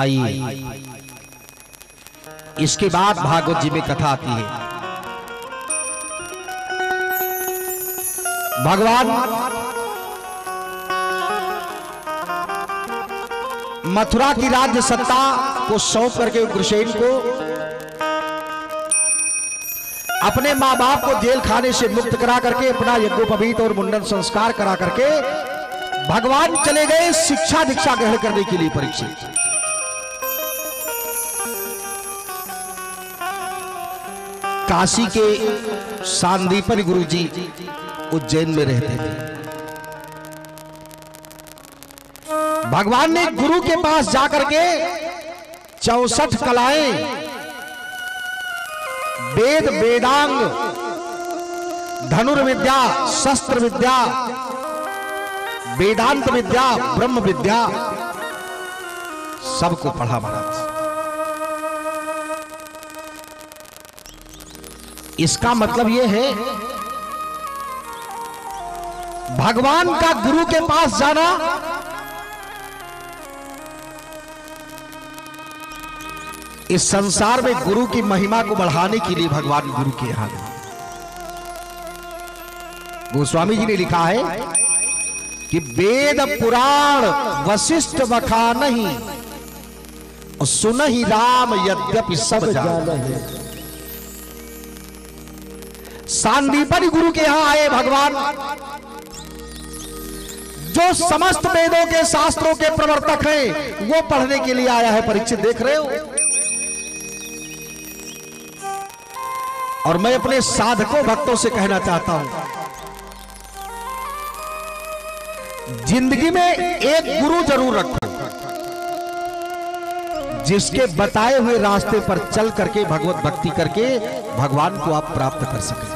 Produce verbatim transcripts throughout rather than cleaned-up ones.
आइए, इसके बाद भागवत जी में कथा आती है। भगवान मथुरा की राज्य सत्ता को सौंप करके उग्रसेन को अपने मां बाप को जेल खाने से मुक्त करा करके अपना यज्ञोपवीत और मुंडन संस्कार करा करके भगवान चले गए शिक्षा दीक्षा ग्रहण करने के लिए परीक्षित। काशी के सांदीपनि गुरु जी उज्जैन में रहते थे। भगवान ने गुरु के पास जाकर के चौसठ कलाएं, वेद वेदांग, धनुर्विद्या, शस्त्र विद्या, वेदांत विद्या, ब्रह्म विद्या सबको पढ़ा महाराज। इसका मतलब यह है भगवान का गुरु के पास जाना इस संसार में गुरु की महिमा को बढ़ाने के लिए भगवान गुरु के यहां गए। गोस्वामी जी ने लिखा है कि वेद पुराण वशिष्ठ बखानहि और सुनहि राम यद्यपि सब जानहि। सांदीपनि गुरु के यहां आए भगवान, जो समस्त वेदों के शास्त्रों के प्रवर्तक हैं, वो पढ़ने के लिए आया है। परीक्षित देख रहे हो। और मैं अपने साधकों भक्तों से कहना चाहता हूं, जिंदगी में एक गुरु जरूर रखो, जिसके बताए हुए रास्ते पर चल करके भगवत भक्ति करके भगवान को आप प्राप्त कर सकें।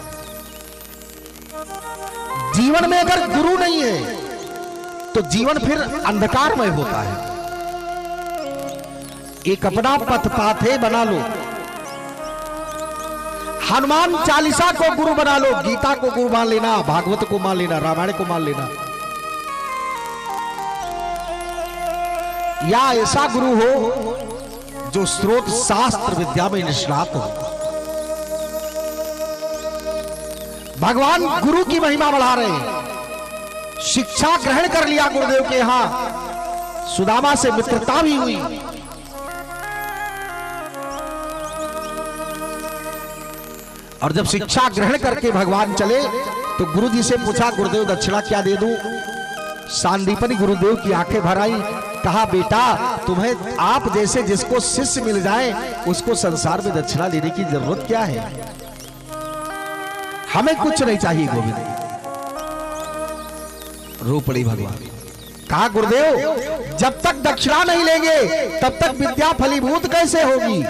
जीवन में अगर गुरु नहीं है तो जीवन फिर अंधकारमय होता है। एक अपना पथ पाथे बना लो। हनुमान चालीसा को गुरु बना लो, गीता को गुरु मान लेना, भागवत को मान लेना, रामायण को मान लेना। या ऐसा गुरु हो जो स्रोत शास्त्र विद्या में निष्णात हो। भगवान गुरु की महिमा बढ़ा रहे हैं। शिक्षा ग्रहण कर लिया गुरुदेव के यहां, सुदामा से मित्रता भी हुई। और जब शिक्षा ग्रहण करके भगवान चले तो गुरु जी से पूछा, गुरुदेव दक्षिणा क्या दे दूं? सांदीपनि गुरुदेव की आंखें भर आई। कहा, बेटा तुम्हें आप जैसे जिसको शिष्य मिल जाए उसको संसार में दक्षिणा देने की जरूरत क्या है? हमें कुछ नहीं चाहिए गोविंद। रो पड़ी भगवान। कहा, गुरुदेव जब तक दक्षिणा नहीं लेंगे तब तक विद्या फलीभूत कैसे होगी?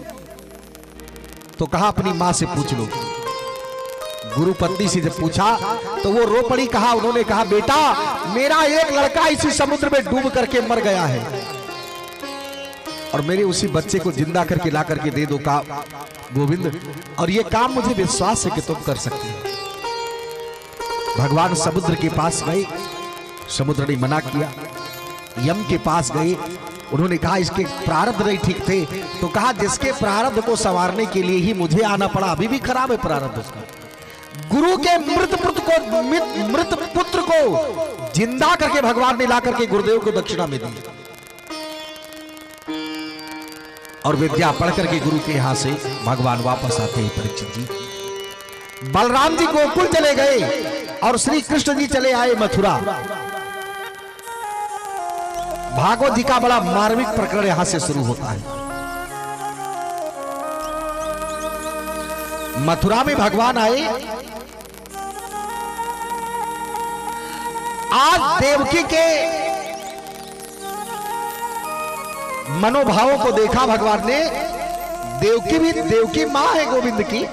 तो कहा, अपनी मां से पूछ लो। गुरु पत्नी से जब पूछा तो वो रो पड़ी। कहा, उन्होंने कहा, बेटा मेरा एक लड़का इसी समुद्र में डूब करके मर गया है और मेरे उसी बच्चे को जिंदा करके ला करके दे दो। का गोविंद, और ये काम मुझे विश्वास है कि तुम कर सकते हो। भगवान समुद्र के पास गए, समुद्र ने मना किया। यम के पास गए, उन्होंने कहा इसके प्रारब्ध नहीं ठीक थे। तो कहा, जिसके प्रारब्ध को संवारने के लिए ही मुझे आना पड़ा, अभी भी खराब है प्रारब्ध उसका। गुरु के मृत पुत्र को मृत पुत्र को जिंदा करके भगवान ने ला करके गुरुदेव को दक्षिणा में दी। और विद्या पढ़ करके गुरु के यहां से भगवान वापस आते हैं। परीक्षित जी, बलराम जी गोकुल चले गए और श्री कृष्ण जी चले आए मथुरा। भागवत जी का बड़ा मार्मिक प्रकरण यहां से शुरू होता है। मथुरा में भगवान आए। आज देवकी के मनोभावों को देखा भगवान ने। देवकी भी देवकी मां है गोविंद की।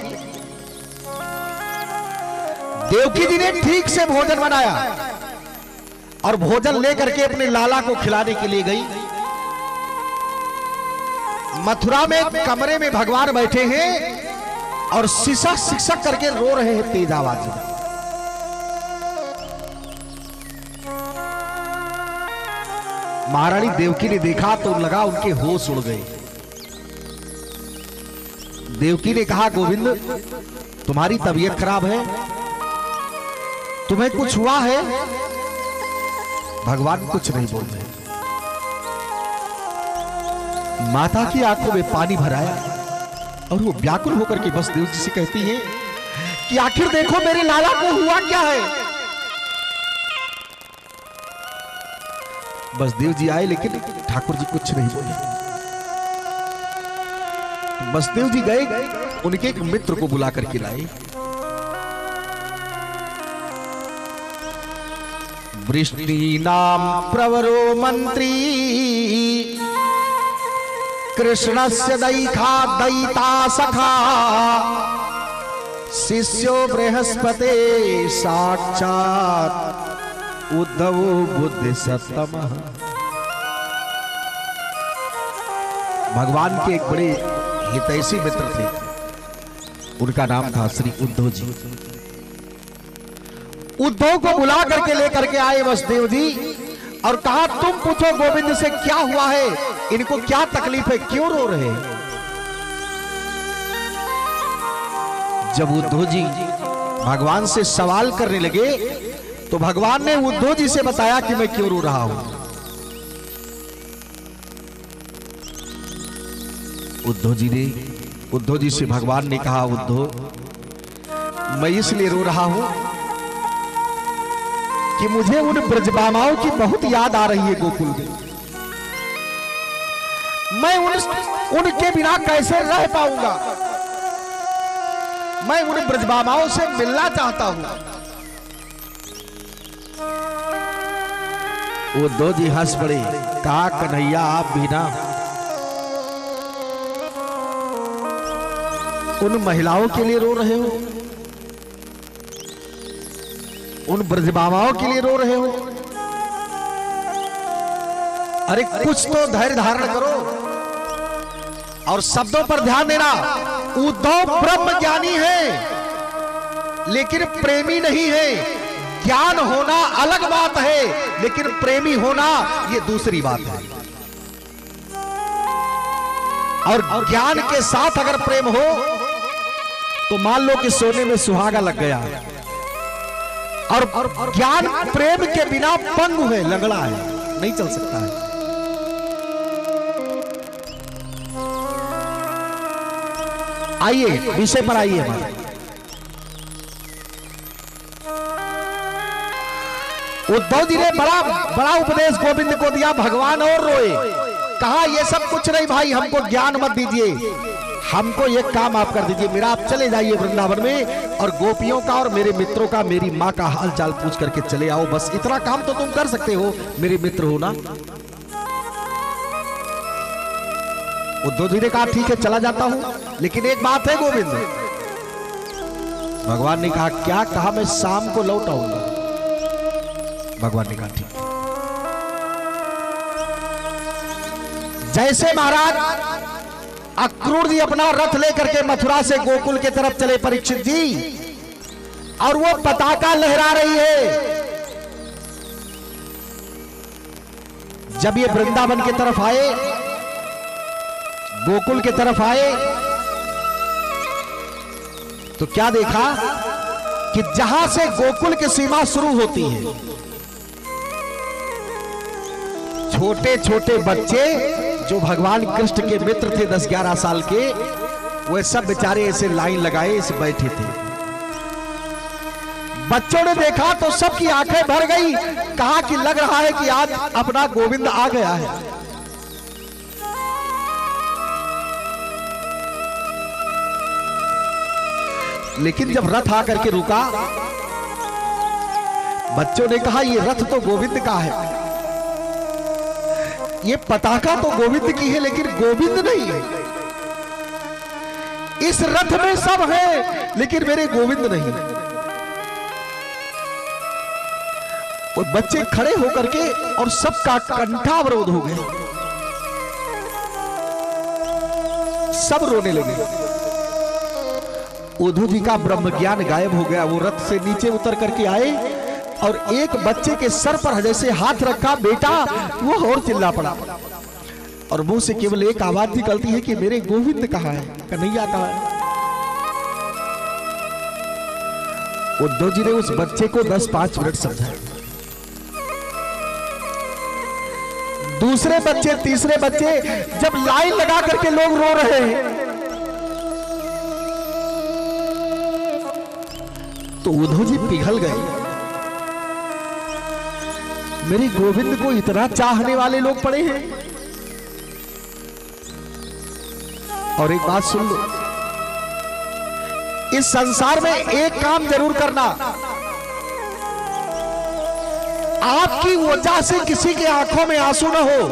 देवकी जी ने ठीक से भोजन बनाया और भोजन लेकर के अपने लाला को खिलाने के लिए गई। मथुरा में कमरे में भगवान बैठे हैं और शिक्षक शिक्षक करके रो रहे हैं तेज आवाज में। महारानी देवकी ने देखा तो लगा उनके होश उड़ गए। देवकी ने कहा, गोविंद तुम्हारी तबीयत खराब है, तुम्हें कुछ हुआ है? भगवान कुछ नहीं बोल रहे। माता की आंखों में पानी भराया और वो व्याकुल होकर के बसदेव जी से कहती है कि आखिर देखो मेरे लाला को हुआ क्या है। बसदेव जी आए लेकिन ठाकुर जी कुछ नहीं बोले। बसदेव जी गए, उनके एक मित्र को बुला करके लाए। वृष्टि नाम प्रवरो मंत्री कृष्णस्य दैखा दैता सखा शिष्यो बृहस्पते साक्षात उद्धवो बुद्धि सत्तमः। भगवान के एक बड़े हितैषी मित्र थे, उनका नाम था श्री उद्धव जी। उद्धव को बुला करके लेकर के आए वसुदेव जी और कहा, तुम पूछो गोविंद से क्या हुआ है, इनको क्या तकलीफ है, क्यों रो रहे हैं? जब उद्धव जी भगवान से सवाल करने लगे तो भगवान ने उद्धव जी से बताया कि मैं क्यों रो रहा हूं। उद्धव जी ने उद्धव जी से भगवान ने कहा, उद्धव मैं इसलिए रो रहा हूं कि मुझे उन ब्रजबामाओं की बहुत याद आ रही है गोकुल में। मैं उन उनके बिना कैसे रह पाऊंगा? मैं उन ब्रजबामाओं से मिलना चाहता हूं। उद्धव जी हंस पड़े, कहा, कन्हैया आप भी ना उन महिलाओं के लिए रो रहे हो, उन ब्रजबामाओं के लिए रो रहे हो? अरे कुछ तो धैर्य धारण करो और शब्दों पर ध्यान देना। उद्धव ब्रह्म ज्ञानी है लेकिन प्रेमी नहीं है। ज्ञान होना अलग बात है लेकिन प्रेमी होना ये दूसरी बात है। और ज्ञान के साथ अगर प्रेम हो तो मान लो कि सोने में सुहागा लग गया, और ज्ञान प्रेम के बिना पंगु है, लंगड़ा है, नहीं चल सकता है। आइए विषय पर आइए। हमारे उद्धव जी ने बड़ा बड़ा उपदेश गोविंद को दिया। भगवान और रोए, कहा ये सब कुछ नहीं भाई, हमको ज्ञान मत दीजिए, हमको एक काम आप कर दीजिए, मेरा आप चले जाइए वृंदावन में और गोपियों का और मेरे मित्रों का, मेरी माँ का हाल चाल पूछ करके चले आओ। बस इतना काम तो तुम कर सकते हो, मेरे मित्र हो ना। उद्धव जी ने कहा ठीक है चला जाता हूं, लेकिन एक बात है गोविंद। भगवान ने कहा क्या? कहा मैं शाम को लौट आऊंगा। भगवान ने कहा ठीक। जैसे महाराज अक्रूर जी अपना रथ लेकर के मथुरा से गोकुल की तरफ चले परीक्षित जी, और वो पताका लहरा रही है। जब ये वृंदावन की तरफ आए, गोकुल की तरफ आए, तो क्या देखा कि जहां से गोकुल की सीमा शुरू होती है, छोटे छोटे बच्चे जो भगवान कृष्ण के मित्र थे दस ग्यारह साल के, वे सब बेचारे ऐसे लाइन लगाए ऐसे बैठे थे। बच्चों ने देखा तो सबकी आंखें भर गई, कहा कि लग रहा है कि आज अपना गोविंद आ गया है। लेकिन जब रथ आकर के रुका, बच्चों ने कहा ये रथ तो गोविंद का है, ये पताका तो गोविंद की है, लेकिन गोविंद नहीं है। इस रथ में सब है लेकिन मेरे गोविंद नहीं। और बच्चे खड़े होकर के और सबका कंठावरोध हो गया, सब रोने लगे। उद्धव जी का ब्रह्म ज्ञान गायब हो गया। वो रथ से नीचे उतर करके आए, और एक बच्चे के सर पर जैसे हाथ रखा, बेटा, वो और चिल्ला पड़ा और मुंह से केवल एक आवाज निकलती है कि मेरे गोविंद कहाँ है, कन्हैया कहाँ है। उद्धव जी ने उस बच्चे को दस पांच मिनट समझाया। दूसरे बच्चे, तीसरे बच्चे, जब लाइन लगा करके लोग रो रहे हैं तो उद्धव जी पिघल गए। मेरे गोविंद को इतना चाहने वाले लोग पड़े हैं। और एक बात सुन लो, इस संसार में एक काम जरूर करना, आपकी वजह से किसी के आंखों में आंसू न हो।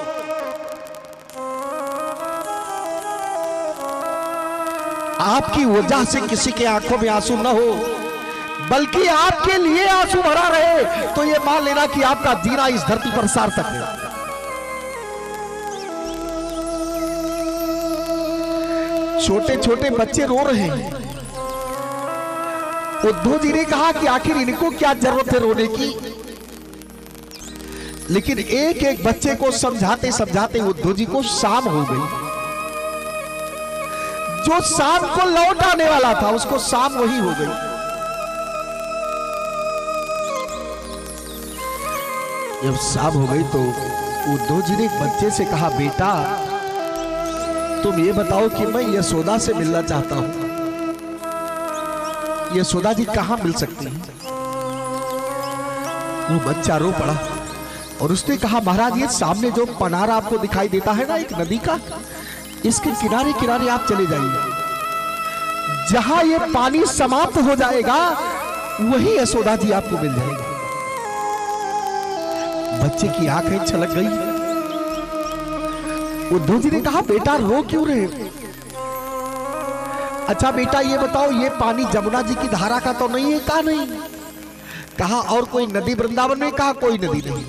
आपकी वजह से किसी के आंखों में आंसू न हो, बल्कि आपके लिए आंसू भरा रहे, तो यह मान लेना कि आपका जीना इस धरती पर सार्थक है। छोटे छोटे बच्चे रो रहे हैं। उद्धव जी ने कहा कि आखिर इनको क्या जरूरत है रोने की, लेकिन एक एक बच्चे को समझाते समझाते उद्धव जी को शाम हो गई। जो शाम को लौट आने वाला था उसको शाम वही हो गई। जब शाम हो गई तो उद्धव जी ने एक बच्चे से कहा, बेटा तुम ये बताओ कि मैं यशोदा से मिलना चाहता हूं, यशोदा जी कहां मिल सकती हैं? वो बच्चा रो पड़ा और उसने कहा, महाराज ये सामने जो पनारा आपको दिखाई देता है ना एक नदी का, इसके किनारे किनारे आप चले जाइए। जहां ये पानी समाप्त हो जाएगा वही यशोदा जी आपको मिल जाएगी। बच्चे की आंखें छलक गई। उद्धव जी ने कहा, बेटा रो क्यों रहे? अच्छा बेटा ये बताओ, ये पानी जमुना जी की धारा का तो नहीं है? कहा नहीं। कहा और कोई नदी वृंदावन में? कहा कोई नदी नहीं।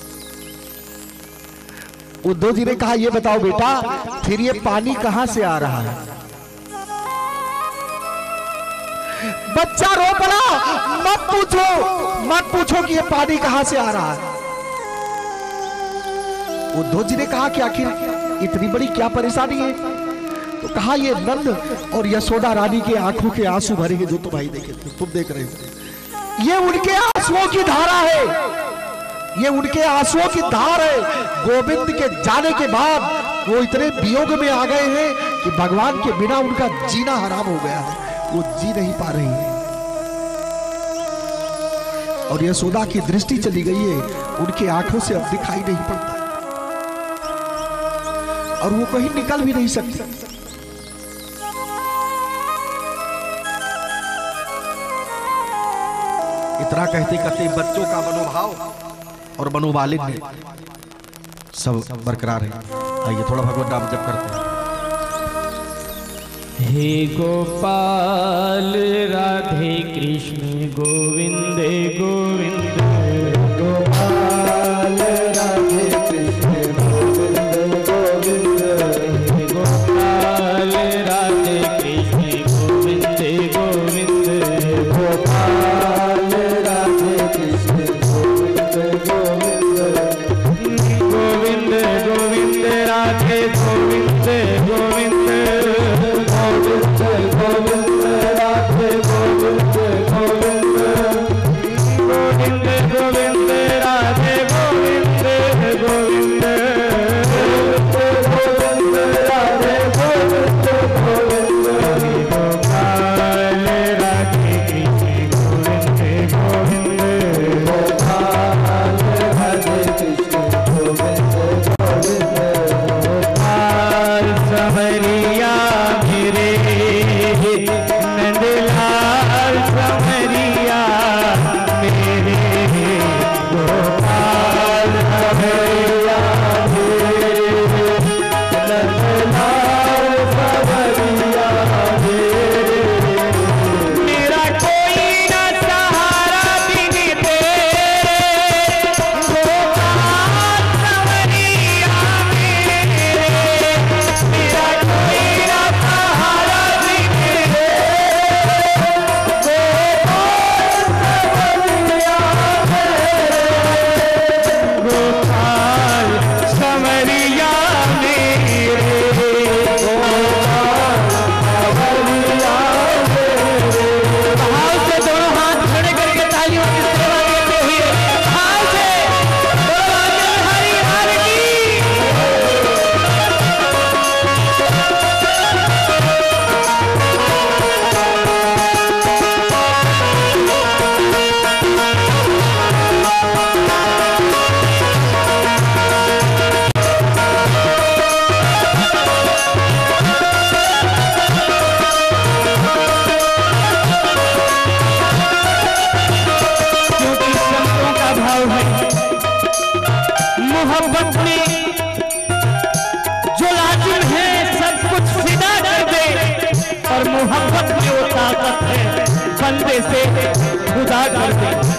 उद्धव जी ने कहा, ये बताओ बेटा फिर ये पानी कहां से आ रहा है? बच्चा रो पड़ा, मत पूछो मत पूछो कि ये पानी कहां से आ रहा है। उद्धव जी ने कहा कि आखिर इतनी बड़ी क्या परेशानी है? तो कहा, ये नंद और यशोदा रानी के आंखों के आंसू भरे हैं जो तुम भाई देखे, तुम देख रहे हो। ये उनके आंसुओं की धारा है, ये उनके आंसुओं की धार है। गोविंद के जाने के बाद वो इतने वियोग में आ गए हैं कि भगवान के बिना उनका जीना हराम हो गया है, वो जी नहीं पा रही है। और यशोदा की दृष्टि चली गई है, उनकी आंखों से अब दिखाई नहीं पड़ता और वो कहीं निकल भी नहीं सकती। इतना कहते कहते बच्चों का मनोभाव और मनोवालिन्य सब बरकरार है। आइए थोड़ा भगवत नाम जप करते हैं। हे गोपाल राधे कृष्ण गोविंद गोविंद, गोपाल राधे कृष्ण गोविंद गोविंद, हे गोपाल राधे कृष्ण गोविंद गोविंद, गोपाल राधे कृष्ण गोविंद गोविंद, गोविंद गोविंद राधे गोविंद गोविंद, गोविंद गोविंद राधे गोविंद गोविंद, गोविंद बंदे से खुदा करते।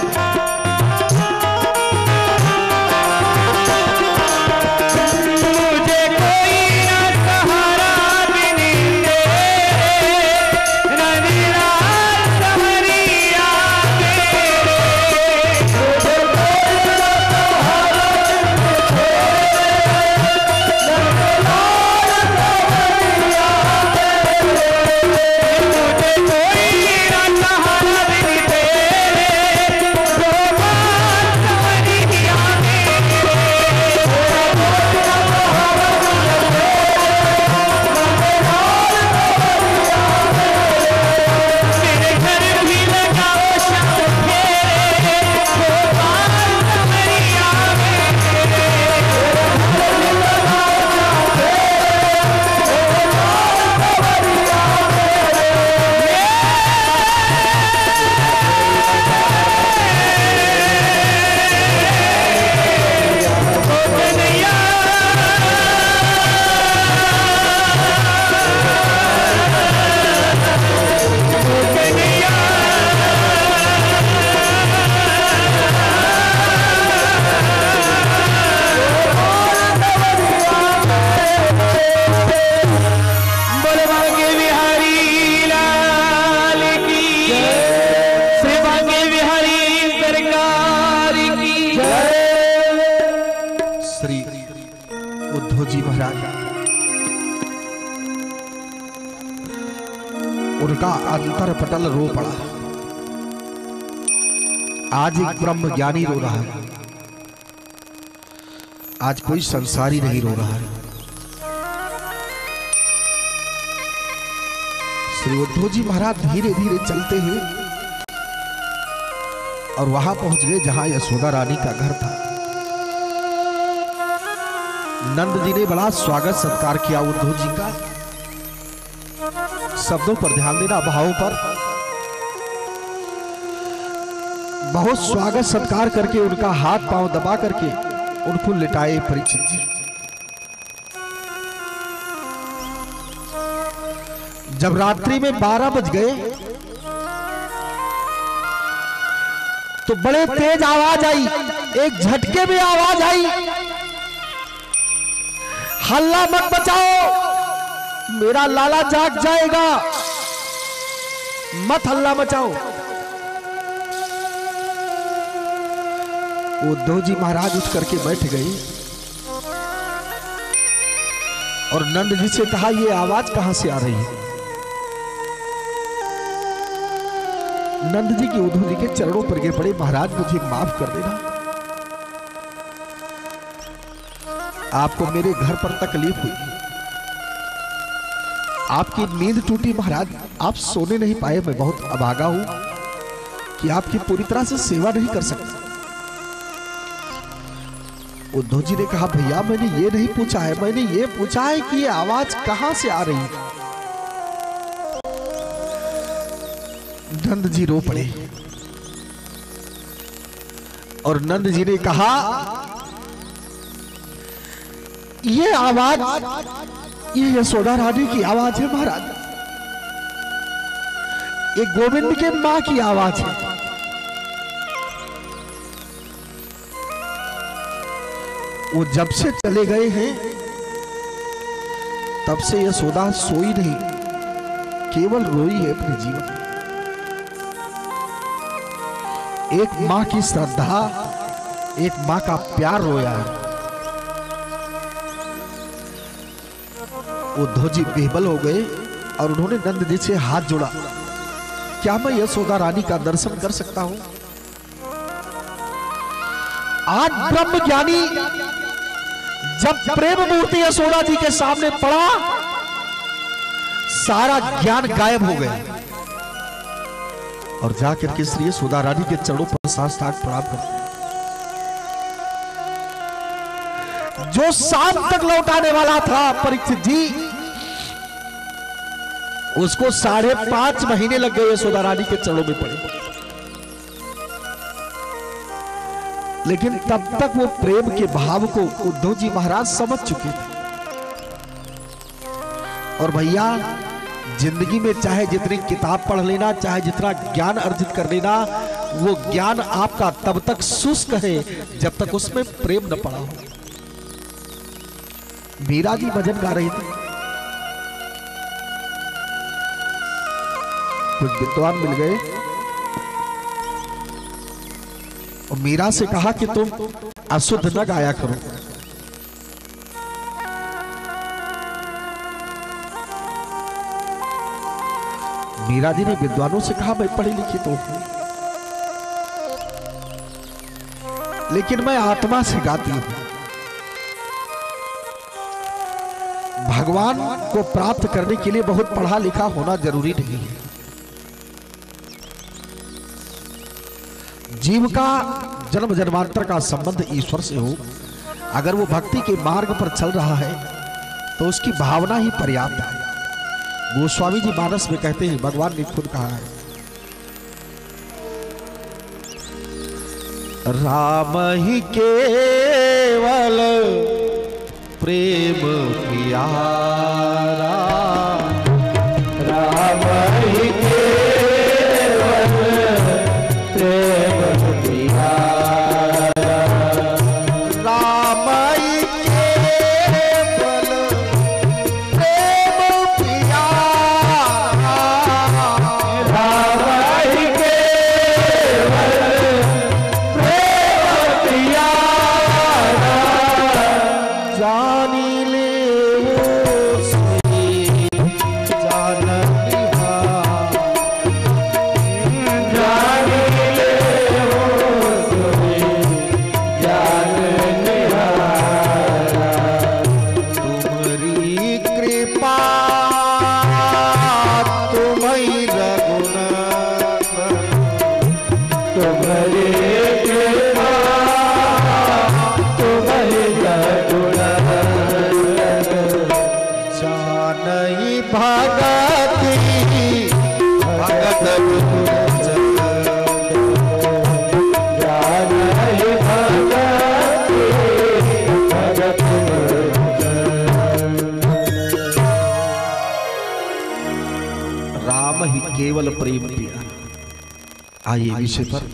उनका अंतर पटल रो पड़ा। आज एक ब्रह्म ज्ञानी रो रहा है, आज कोई संसारी नहीं रो रहा है। श्री उद्धव जी महाराज धीरे धीरे चलते हुए और वहां पहुंच गए जहां यशोदा रानी का घर था। नंद जी ने बड़ा स्वागत सत्कार किया उद्धव जी का। शब्दों पर ध्यान देना, भावों पर। बहुत स्वागत सत्कार करके उनका हाथ पांव दबा करके उनको लिटाए परीक्षित जी। जब रात्रि में बारह बज गए तो बड़े तेज आवाज आई, एक झटके में आवाज आई, हल्ला मत मचाओ, मेरा लाला जाग जाएगा, मत हल्ला मचाओ। उद्धव जी महाराज उठ करके बैठ गए और नंद जी से कहा, यह आवाज कहां से आ रही है? नंद जी की उद्धव जी के चरणों पर गिर पड़े, महाराज मुझे माफ कर देना, आपको मेरे घर पर तकलीफ हुई, आपकी नींद टूटी महाराज, आप सोने नहीं पाए, मैं बहुत अभागा हूं कि आपकी पूरी तरह से सेवा नहीं कर सकता। उद्धव जी ने कहा, भैया मैंने ये नहीं पूछा है, मैंने ये पूछा है कि ये आवाज कहां से आ रही है। नंद जी रो पड़े और नंद जी ने कहा, ये आवाज, ये यशोदा रानी की आवाज है महाराज, ये गोविंद के मां की आवाज है। वो जब से चले गए हैं तब से यशोदा सोई नहीं, केवल रोई है अपने जीवन। एक मां की श्रद्धा, एक मां का प्यार रोया है। उद्धव जी बेबल हो गए और उन्होंने नंद जी से हाथ जोड़ा, क्या मैं यशोदा रानी का दर्शन कर सकता हूं? आज ब्रह्म ज्ञानी जब प्रेम मूर्ति यशोदा जी के सामने पड़ा, सारा ज्ञान गायब हो गया और जाकर के श्री यशोदा रानी के चरणों पर साष्टांग प्रणाम करते। जो शाम तक लौटाने वाला था परीक्षित जी, उसको साढ़े पांच महीने लग गए यशोदा रानी के चरणों में पड़े, लेकिन तब तक वो प्रेम के भाव को उद्धव जी महाराज समझ चुके थे। और भैया जिंदगी में चाहे जितनी किताब पढ़ लेना, चाहे जितना ज्ञान अर्जित कर लेना, वो ज्ञान आपका तब तक शुष्क है जब तक उसमें प्रेम न पड़ा हो। मीरा जी भजन गा रही थी, कुछ विद्वान मिल गए और मीरा से कहा कि तुम अशुद्ध न गाया करो। मीरा जी ने विद्वानों से कहा मैं पढ़ी लिखी तो हूं, लेकिन मैं आत्मा से गाती हूं। भगवान को प्राप्त करने के लिए बहुत पढ़ा लिखा होना जरूरी नहीं है। जीव का जन्म जन्मांतर का संबंध ईश्वर से हो, अगर वो भक्ति के मार्ग पर चल रहा है तो उसकी भावना ही पर्याप्त है। गोस्वामी जी मानस में कहते हैं, भगवान ने खुद कहा है, राम ही केवल प्रेम प्यारा, राम ही केवल प्रेम प्यारा, राम ही केवल प्रेम प्यारा, राम ही केवल प्रेम प्यारा, जानी ले वो से जान निहार, जानी ले वो सोई जान निहारा, तुम्हारी कृपा तुम्हारी रघुनाथ, तुम्हारी कृपा तुम्हारी करुणा, जानई भगति भगत गुरुजन, जानहि भगति भगत राम ही केवल प्रेम प्यारा। आइए विषय पर।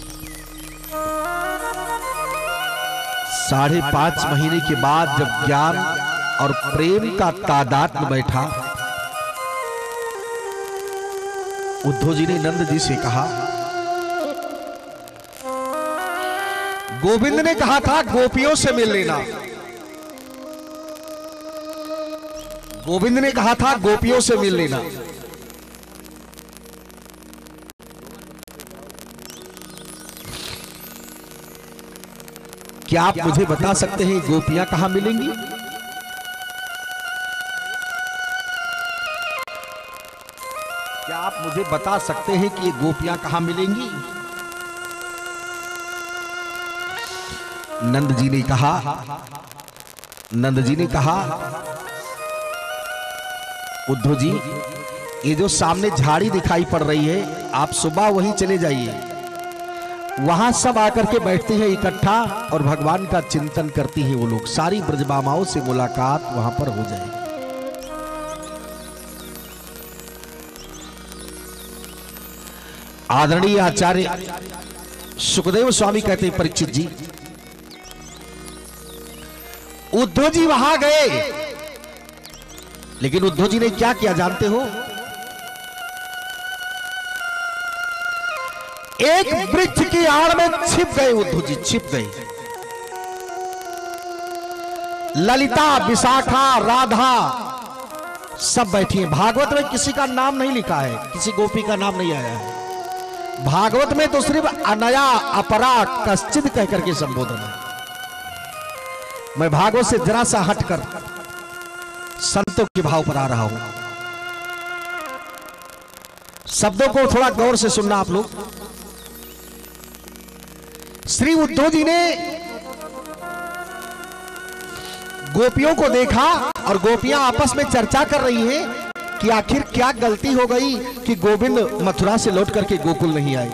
साढ़े पांच महीने के बाद जब ज्ञान और प्रेम का तादात्म्य बैठा, उद्धव जी ने नंद जी से कहा, गोविंद ने कहा था गोपियों से मिल लेना, गोविंद ने कहा था गोपियों से मिल लेना। क्या आप मुझे बता सकते हैं गोपियां कहां मिलेंगी? क्या आप मुझे बता सकते हैं कि ये गोपियां कहां मिलेंगी? नंद जी ने कहा, नंद जी ने कहा, उद्धव जी ये जो सामने झाड़ी दिखाई पड़ रही है, आप सुबह वहीं चले जाइए, वहां सब आकर के बैठते हैं इकट्ठा और भगवान का चिंतन करती हैं वो लोग। सारी ब्रजबामाओं से मुलाकात वहां पर हो जाएगी। आदरणीय आचार्य सुखदेव स्वामी कहते हैं, परीक्षित जी, उद्धव जी वहां गए, लेकिन उद्धव जी ने क्या किया जानते हो? एक वृक्ष की आड़ में छिप गए उद्धव जी, छिप गए। ललिता, विशाखा, राधा सब बैठी हैं। भागवत में किसी का नाम नहीं लिखा है, किसी गोपी का नाम नहीं आया है। भागवत में तो सिर्फ अनया, अपरा, कश्चित कहकर के संबोधन है। मैं भागवत से जरा सा हटकर संतों के भाव पर आ रहा हूं। शब्दों को थोड़ा गौर से सुनना आप लोग। श्री उद्धव जी ने गोपियों को देखा और गोपियां आपस में चर्चा कर रही हैं कि आखिर क्या गलती हो गई कि गोविंद मथुरा से लौट करके गोकुल नहीं आए।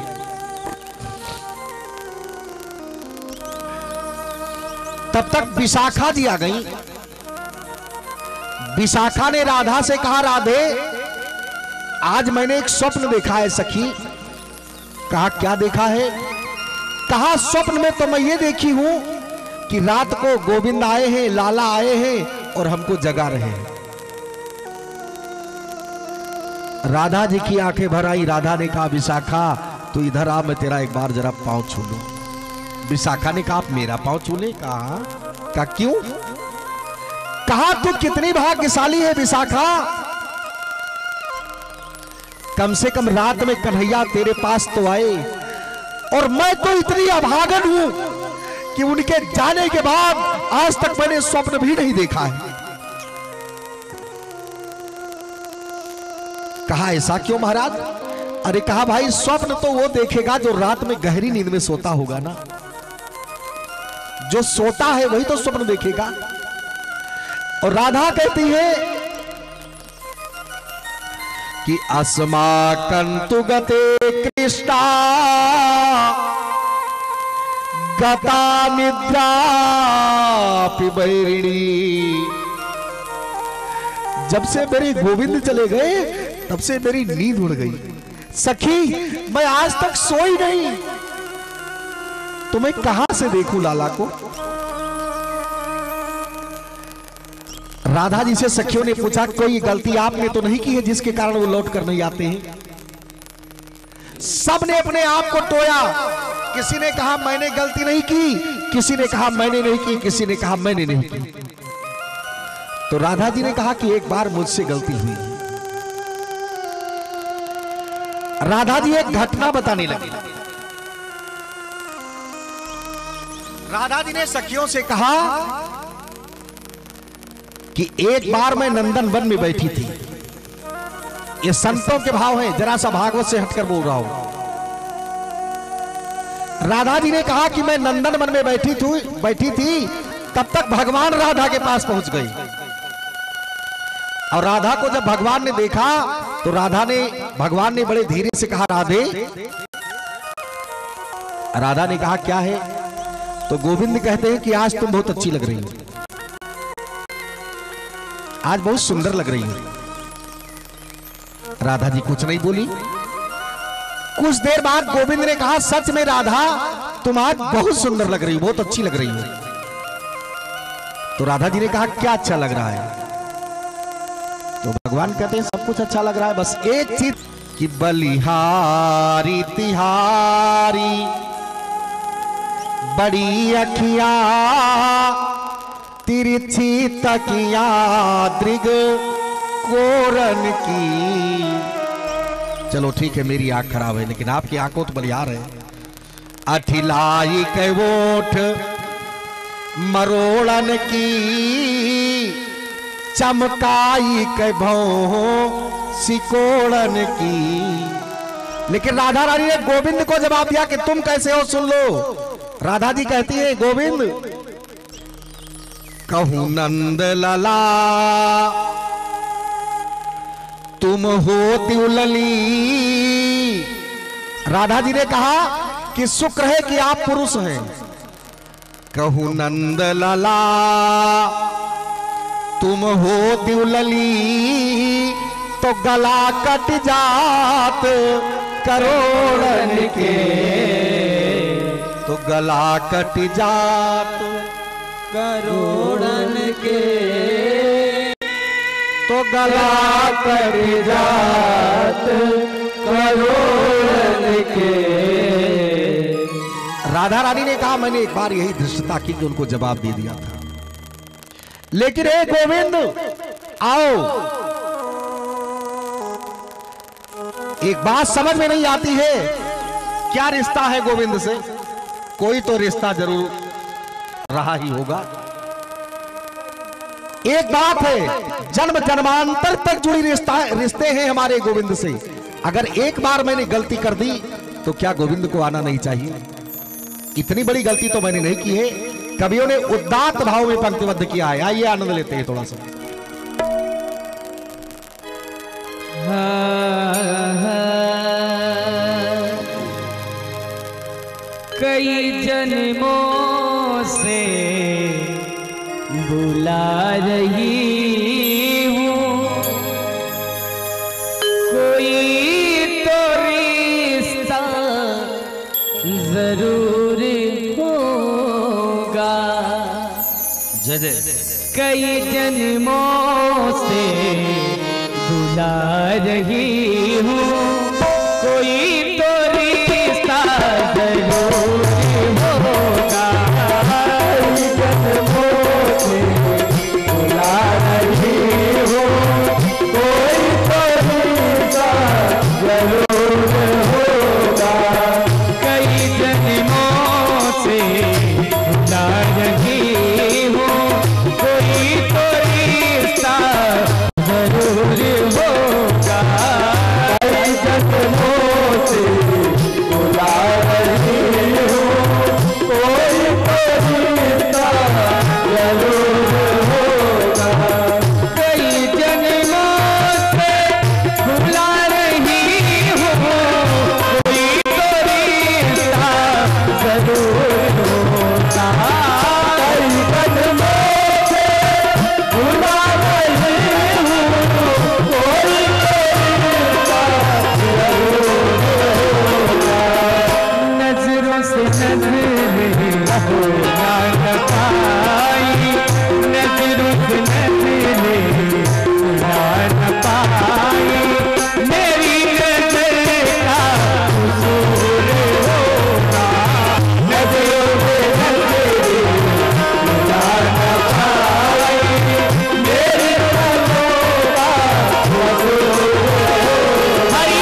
तब तक विशाखा जी आ गई। विशाखा ने राधा से कहा, राधे आज मैंने एक स्वप्न देखा है सखी। कहा क्या देखा है? कहा स्वप्न में तो मैं ये देखी हूं कि रात को गोविंद आए हैं, लाला आए हैं और हमको जगा रहे हैं। राधा जी की आंखें भर आई। राधा ने कहा विशाखा तू इधर आ, मैं तेरा एक बार जरा पांव छू लूं। विशाखा ने कहा आप मेरा पांव छू ले? कहा का क्यों? कहा तू कितनी भाग्यशाली है विशाखा, कम से कम रात में कन्हैया तेरे पास तो आए, और मैं तो इतनी अभागन हूं कि उनके जाने के बाद आज तक मैंने स्वप्न भी नहीं देखा है। कहा ऐसा क्यों महाराज? अरे कहा भाई स्वप्न तो वो देखेगा जो रात में गहरी नींद में सोता होगा ना, जो सोता है वही तो स्वप्न देखेगा। और राधा कहती है कि अस्माकंतु गते कृष्णा गता निद्रा पिबैरिणी। जब से मेरे गोविंद चले गए तब से मेरी नींद उड़ गई सखी, मैं आज तक सोई नहीं, तो मैं कहां से देखूं लाला को? राधा जी से सखियों ने पूछा कोई गलती आपने तो नहीं की है जिसके कारण वो लौट कर नहीं आते हैं? सब ने अपने आप को टोया। किसी ने कहा मैंने गलती नहीं की, किसी ने कहा मैंने नहीं की, किसी ने कहा मैंने नहीं की। तो राधा जी ने कहा कि एक बार मुझसे गलती हुई। राधा जी एक घटना बताने लगी। राधा जी ने सखियों से कहा कि एक बार मैं नंदन वन में बैठी थी। ये संतों के भाव हैं, जरा सा भागवत से हटकर बोल रहा हूं। राधा जी ने कहा कि मैं नंदन वन में बैठी थी बैठी थी तब तक भगवान राधा के पास पहुंच गई। और राधा को जब भगवान ने देखा तो राधा ने भगवान ने बड़े धीरे से कहा राधे। राधा ने कहा क्या है? तो गोविंद कहते हैं कि आज तुम बहुत अच्छी लग रही हो, आज बहुत सुंदर लग रही हो। राधा जी कुछ नहीं बोली। कुछ देर बाद गोविंद ने कहा सच में राधा तुम आज बहुत सुंदर लग रही हो, बहुत अच्छी लग रही हो। तो राधा जी ने कहा क्या अच्छा लग रहा है? तो भगवान कहते हैं सब कुछ अच्छा लग रहा है, बस एक चीज कि बलिहारी तिहारी बड़ी अखियां तिरछी तकिया दृग कोरन की। चलो ठीक है मेरी आंख खराब है लेकिन आपकी आंखों तो बलिहार है। अठिलाई के वोट मरोड़न की चमकाई के भौ सिकोड़न की। लेकिन राधा रानी ने गोविंद को जवाब दिया कि तुम कैसे हो सुन लो। राधा जी कहती है गोविंद कहूं नंद लला तुम हो तिउलली। राधा जी ने कहा कि शुक्र है कि आप पुरुष हैं। कहूं नंद लला तुम हो तिउलली तो गला कट जात करोड़न के। तो गला कट जात करोड़न के तो गला कट जात करोड़न के। राधा रानी ने कहा मैंने एक बार यही धृष्टता की कि उनको जवाब दे दिया था, लेकिन हे गोविंद आओ। एक बात समझ में नहीं आती है, क्या रिश्ता है गोविंद से? कोई तो रिश्ता जरूर रहा ही होगा। एक बात है जन्म जन्मांतर तक जुड़ी रिश्ता रिश्ते हैं हमारे गोविंद से। अगर एक बार मैंने गलती कर दी तो क्या गोविंद को आना नहीं चाहिए? इतनी बड़ी गलती तो मैंने नहीं की है। कवियों ने उदात्त भाव में पंक्तिबद्ध किया है। आइए आनंद लेते हैं थोड़ा सा। कई जन्मों से बुला रही हूँ कोई जरूर होगा। जय जय। कई जन्मों से बुला रही हूँ, कोई तो रिश्ता जरूर होगा। कई जन्मों से बुला रही हूँ, कोई तो रिश्ता जरूर होगा। कई जन्मों से बुला रही हूँ, कोई तो रिश्ता जरूर होगा। कई जन्मों से बुला रही हूँ, कोई तो रिश्ता जरूर होगा। कई जन्मों से बुला रही हूँ, कोई तो रिश्ता जरूर होगा। कई जन्मों से बुला रही हूँ, कोई तो रिश्ता जरूर होगा। नजरों से नजरें होना न पाई, नजरों से नजरें होना न पाई, मेरी नजर का कसूर होगा। नजरों से नजरें होना न पाई, मेरी नजरों का कसूर होगा। हरि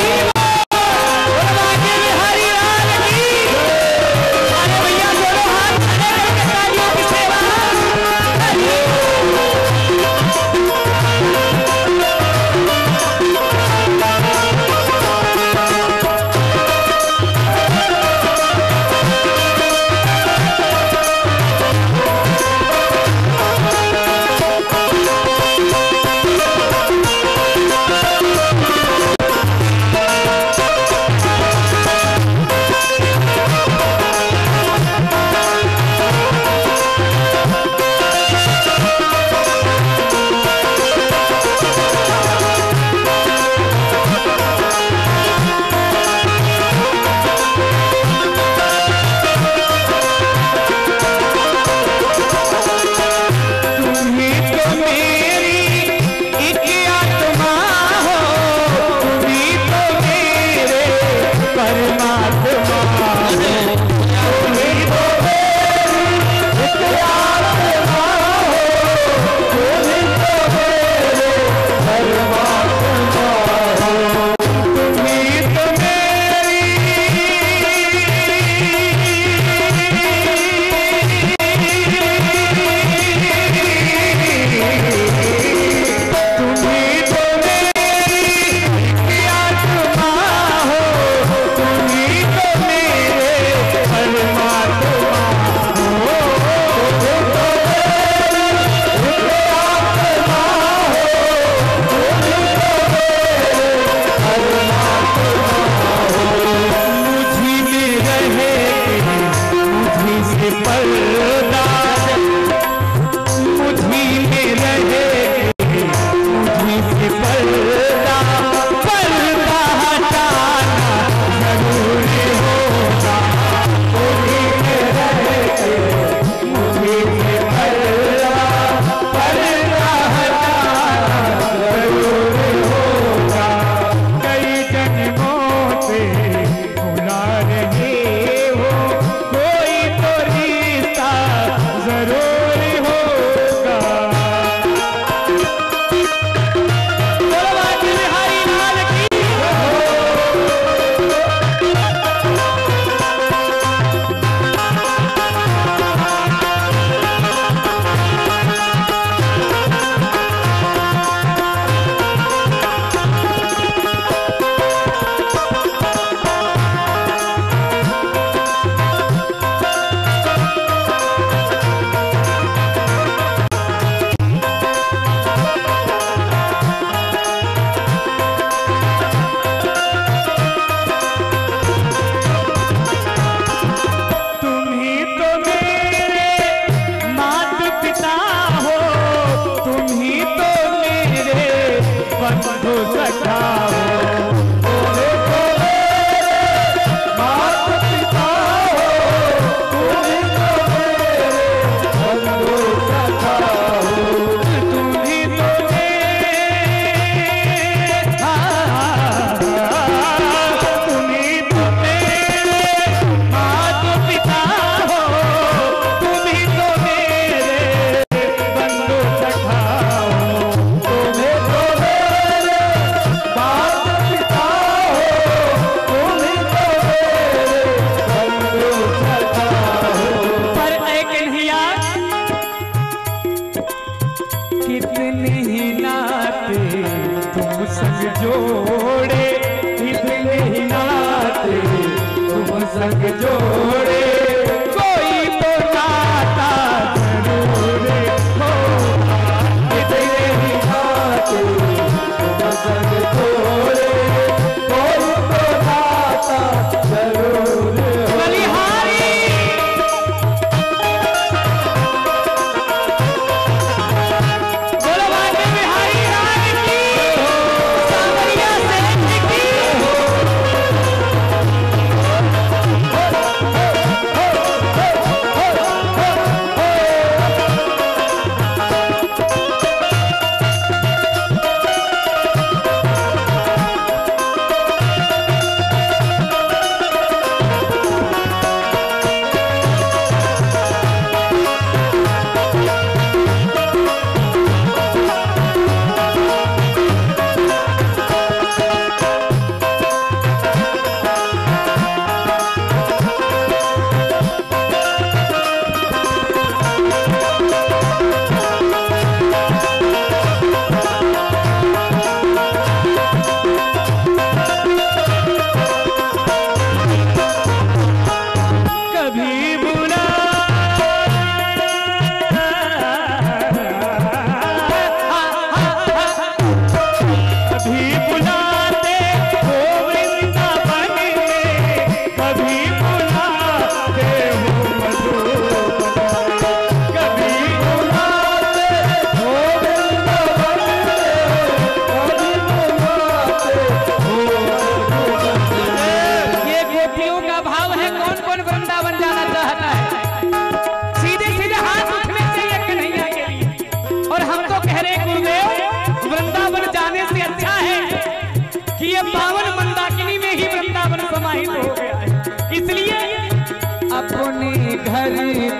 हरि लाल की। अरे भैया दोनों हाथ खड़े करके तालियों की सेवा। हरि तुम ही तो मेरी एक आत्मा हो, तुम ही तो मेरे परमात्मा हो। तुम ही तो मेरी एक आत्मा हो, तुम ही तो मेरे परमात्मा हो। तुम ही तो मेरी तुम्ही तो मेरी आत्मा हो, तुम्ही तो मेरे परमात्मा हो। तुम्ही तो मेरी आत्मा हो, तुम्ही तो मेरे परमात्मा हो। मुझी में रहे मुझी से पर्दा, मुझी में रहे मुझी से पर्दा, पर्दा हटाना जरूर होगा। मुझी में रहे मुझी से पर्दा, पर्दा हटाना जरूर होगा। कई जन्मों से बुला रही हो, कोई तो रिश्ता संग जोड़े कोई तो नाता जरूर होगा, तेरे ही नाते संग जोड़े कोई तो नाता जरूर बलिहारी। बोलो बाटे बिहारी राज की, सांवरिया सेठ की। अपने घर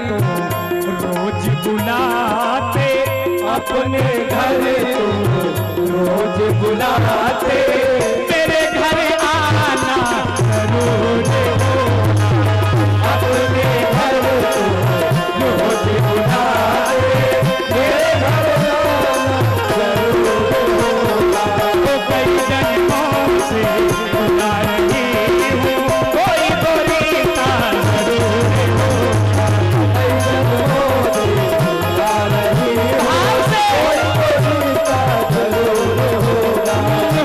तो रोज बुलाते, अपने घर तो रोज बुलाते, मेरे घर आना जरूर होगा, अपने घर तो रोज बुलाते, मेरे घर आना जरूर होगा। तो कई जन्मों से बुला रही हूँ, कोई तो रीता जरूर होगा, कई जन्मों से बुला रही हूँ, कोई तो रीता जरूर होगा।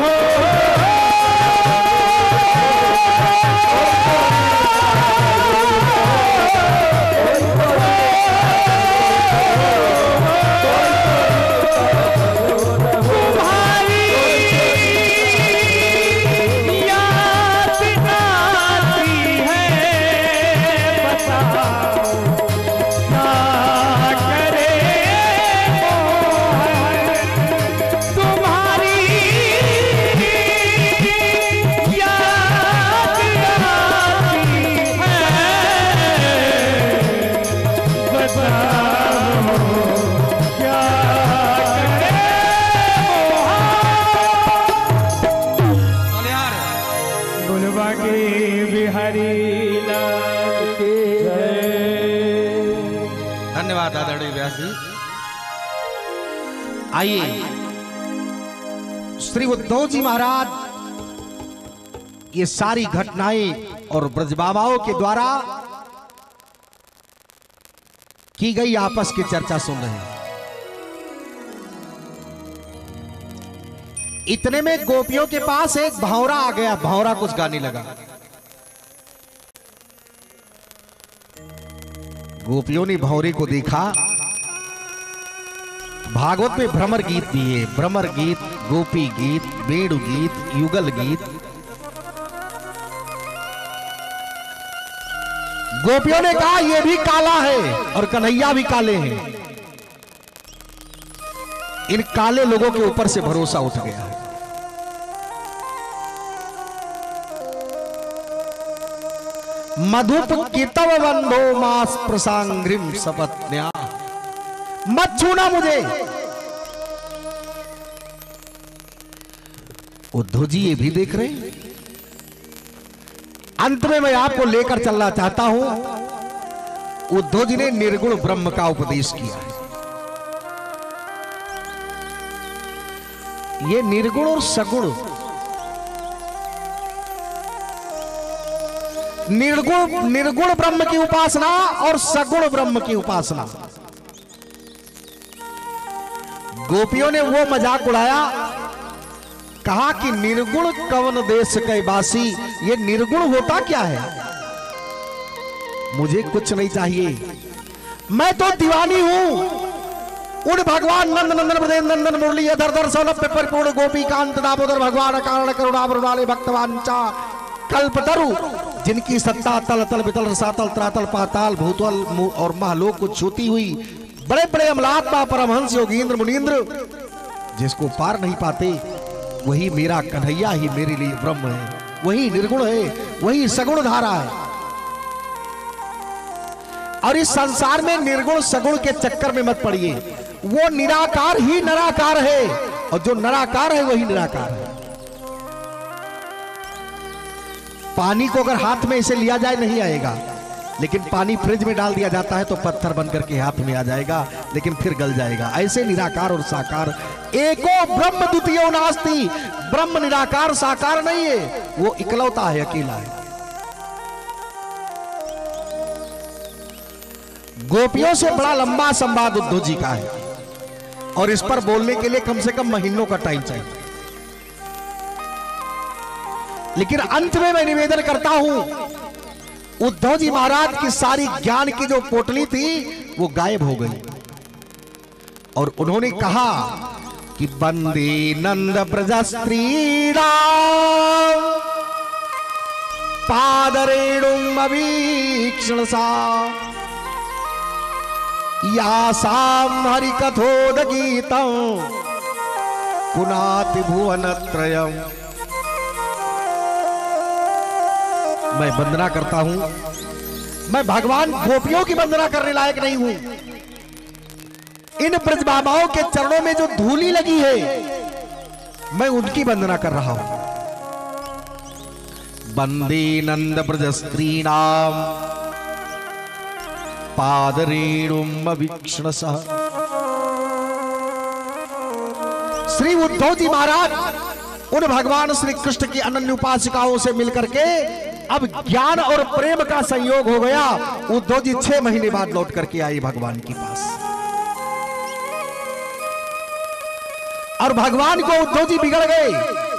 धन्यवाद आदरणीय व्यास जी। आइए श्री उद्धव जी महाराज ये सारी घटनाएं और ब्रजबाबाओं के द्वारा की गई आपस की चर्चा सुन रहे हैं। इतने में गोपियों के पास एक भौरा आ गया। भौरा कुछ गाने लगा। गोपियों ने भौरे को देखा। भागवत में भ्रमर गीत भी है। भ्रमर गीत, गोपी गीत, वेणु गीत, युगल गीत। गोपियों ने कहा यह भी काला है और कन्हैया भी काले हैं। इन काले लोगों के ऊपर से भरोसा उठ गया है। मधुप कितव बंधो मास प्रसांग्रिम सपत्न्या। मत छूना मुझे। उद्धव जी ये भी देख रहे हैं। अंत में मैं आपको लेकर चलना चाहता हूं। उद्धव जी ने निर्गुण ब्रह्म का उपदेश किया है। ये निर्गुण और सगुण, निर्गुण निर्गुण ब्रह्म की उपासना और सगुण ब्रह्म की उपासना। गोपियों ने वो मजाक उड़ाया, कहा कि निर्गुण कवन देश के वासी, ये निर्गुण होता क्या है? मुझे कुछ नहीं चाहिए, मैं तो दीवानी हूं उन भगवान नंद नंदन प्रदेश नंदन मुरली अधर दर सौलभ पे परिपूर्ण गोपी कांत दामोदर भगवान कारण करुणावरुणाले भक्तवांचा कल्पतरु, जिनकी सत्ता तल तल बितल रसातल त्रातल पाताल भूतल और महलोक को छूती हुई बड़े बड़े अमलात्मा परमहंस योगींद्र मुनींद्र, जिसको पार नहीं पाते, वही मेरा कन्हैया ही मेरे लिए ब्रह्म है, वही निर्गुण है, वही सगुण धारा है। और इस संसार में निर्गुण सगुण के चक्कर में मत पड़िए, वो निराकार ही निराकार है, और जो निराकार है वही निराकार है। पानी को अगर हाथ में इसे लिया जाए नहीं आएगा, लेकिन पानी फ्रिज में डाल दिया जाता है तो पत्थर बनकर के हाथ में आ जाएगा, लेकिन फिर गल जाएगा। ऐसे निराकार और साकार एको ब्रह्म द्वितीयो नास्ति, ब्रह्म निराकार साकार नहीं है, वो इकलौता है, अकेला है। गोपियों से बड़ा लंबा संवाद उद्धव जी का है, और इस पर बोलने के लिए कम से कम महीनों का टाइम चाहिए। लेकिन अंत में मैं निवेदन करता हूं, उद्धव जी महाराज की सारी ज्ञान की जो पोटली थी वो गायब हो गई, और उन्होंने कहा कि वंदे नंद प्रजस्त्रीणां पादरेणुम अवीक्षण सा यासाम हरिकथोदगीतं पुनाति भुवनत्रयम्। मैं वंदना करता हूं, मैं भगवान गोपियों की वंदना करने लायक नहीं हूं, इन ब्रज बाबाओं के चरणों में जो धूली लगी है मैं उनकी वंदना कर रहा हूं। वंदे नंद ब्रजस्त्रीणां पादरेणुम अवीक्षण सह। श्री उद्धव जी महाराज उन भगवान श्री कृष्ण की अनन्य उपासिकाओं से मिलकर के अब ज्ञान और प्रेम का संयोग हो गया। उद्धव जी छह महीने बाद लौट करके आए भगवान के पास, और भगवान को उद्धव जी बिगड़ गए,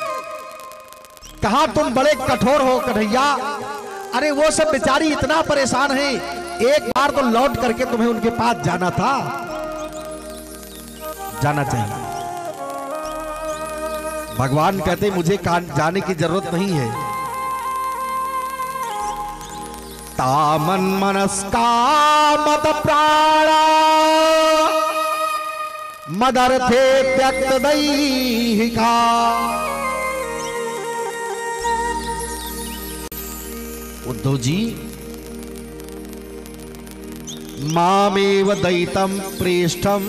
कहा तुम बड़े कठोर हो कन्हैया, अरे वो सब बेचारी इतना परेशान है, एक बार तो लौट करके तुम्हें उनके पास जाना था, जाना चाहिए। भगवान कहते मुझे जाने की जरूरत नहीं है। तामन मनस्का मत प्राणा मदर्थे त्यक्त दैहिका। उद्धव जी मामेव दैतम प्रेष्ठम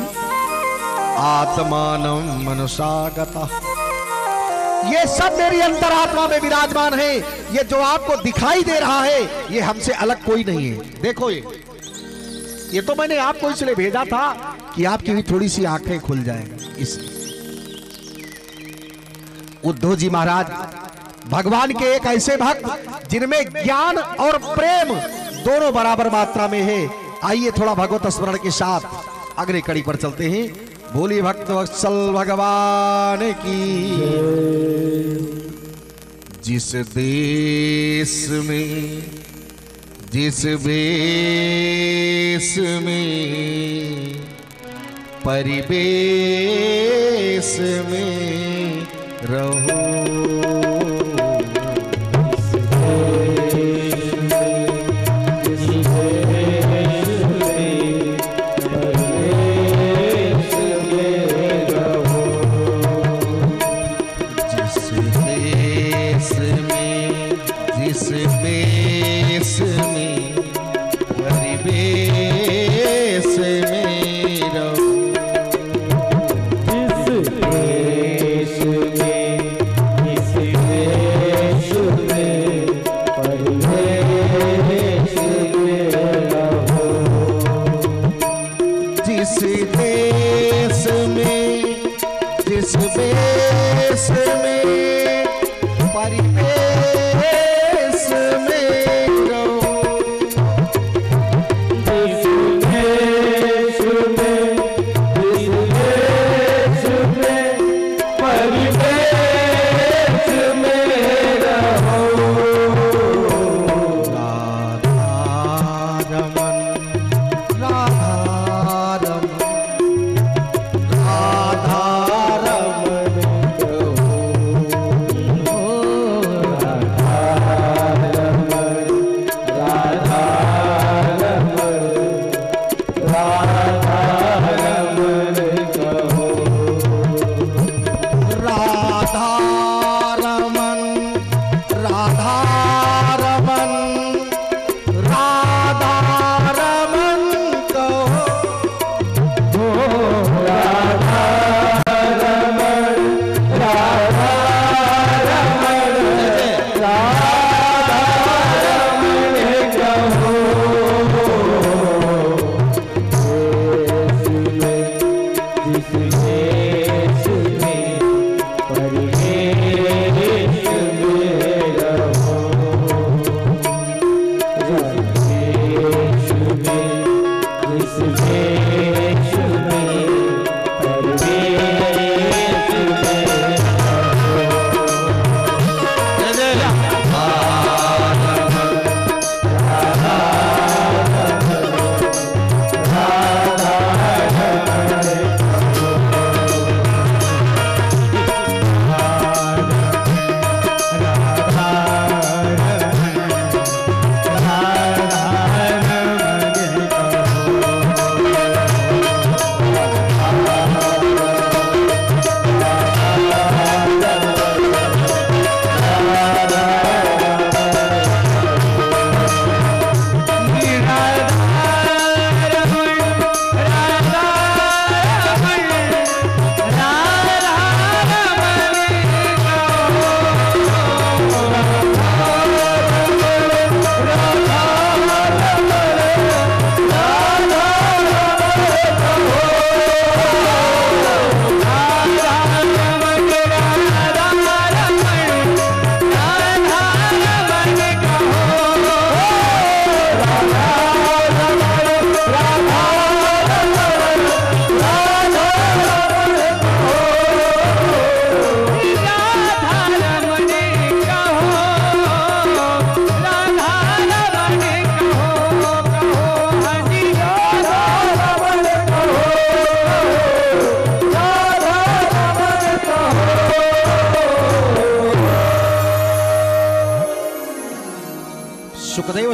आत्मानं मनुषागतः। ये सब मेरी अंतरात्मा में विराजमान है, ये जो आपको दिखाई दे रहा है ये हमसे अलग कोई नहीं है। देखो ये ये तो मैंने आपको इसलिए भेजा था कि आपकी भी थोड़ी सी आंखें खुल जाएं। इस उद्धव जी महाराज भगवान के एक ऐसे भक्त जिनमें ज्ञान और प्रेम दोनों बराबर मात्रा में है। आइए थोड़ा भगवत स्मरण के साथ अगले कड़ी पर चलते हैं। बोलिए भक्त वत्सल भगवान की। जिस देश में जिस वेश में परिवेश में रहो,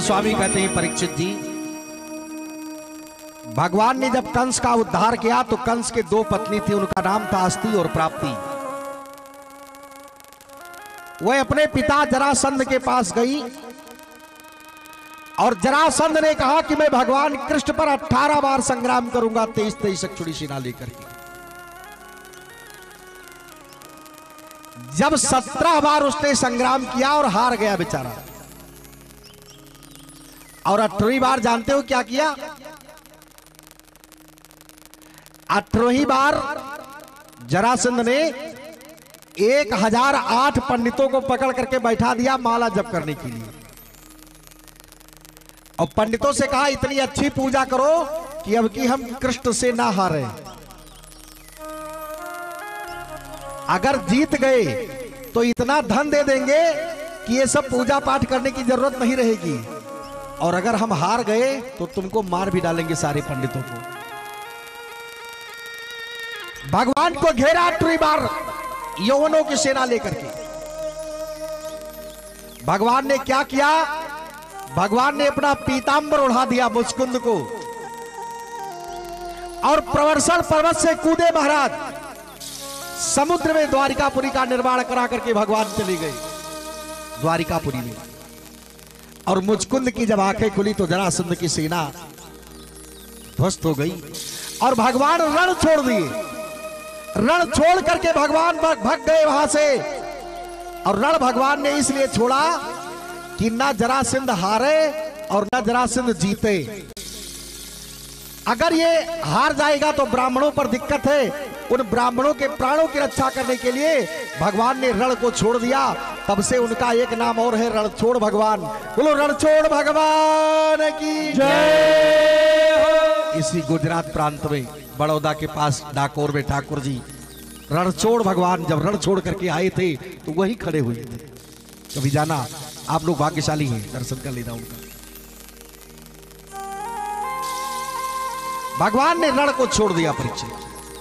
स्वामी कहते हैं परीक्षित जी, भगवान ने जब कंस का उद्धार किया तो कंस के दो पत्नी थी, उनका नाम था अस्ति और प्राप्ति। वह अपने पिता जरासंध के पास गई और जरासंध ने कहा कि मैं भगवान कृष्ण पर अठारह बार संग्राम करूंगा, तेईस तेईस अक्षुणी सेना लेकर के। जब सत्रह बार उसने संग्राम किया और हार गया बेचारा, और अठारहवीं बार जानते हो क्या किया? अठारहवीं बार जरासंध ने एक हजार आठ पंडितों को पकड़ करके बैठा दिया माला जप करने के लिए, और पंडितों से कहा इतनी अच्छी पूजा करो कि अब की हम कृष्ण से ना हारे। अगर जीत गए तो इतना धन दे देंगे कि ये सब पूजा पाठ करने की जरूरत नहीं रहेगी, और अगर हम हार गए तो तुमको मार भी डालेंगे सारे पंडितों को। भगवान को घेरा अठारहवीं बार यौवनों की सेना लेकर के। भगवान ने क्या किया? भगवान ने अपना पीतांबर उड़ा दिया मुचकुंद को, और प्रवर्षण पर्वत से कूदे महाराज। समुद्र में द्वारिकापुरी का निर्माण करा करके भगवान चले गए द्वारिकापुरी में। और मुचकुंद की जब आंखें खुली तो जरासंध की सेना ध्वस्त हो गई, और भगवान रण छोड़ दिए। रण छोड़ करके भगवान भाग गए वहां से। और रण भगवान ने इसलिए छोड़ा कि ना जरासंध हारे और ना जरासंध जीते। अगर ये हार जाएगा तो ब्राह्मणों पर दिक्कत है। उन ब्राह्मणों के प्राणों की रक्षा करने के लिए भगवान ने रण को छोड़ दिया। तब से उनका एक नाम और है, रणछोड़ भगवान। बोलो रणछोड़ भगवान की जय। इसी गुजरात प्रांत में बड़ौदा के पास डाकोर में ठाकुर जी रणछोड़ भगवान जब रण छोड़ करके आए थे तो वही खड़े हुए थे। कभी जाना, आप लोग भाग्यशाली हैं, दर्शन कर लेना उनका। भगवान ने रण को छोड़ दिया परीक्षित।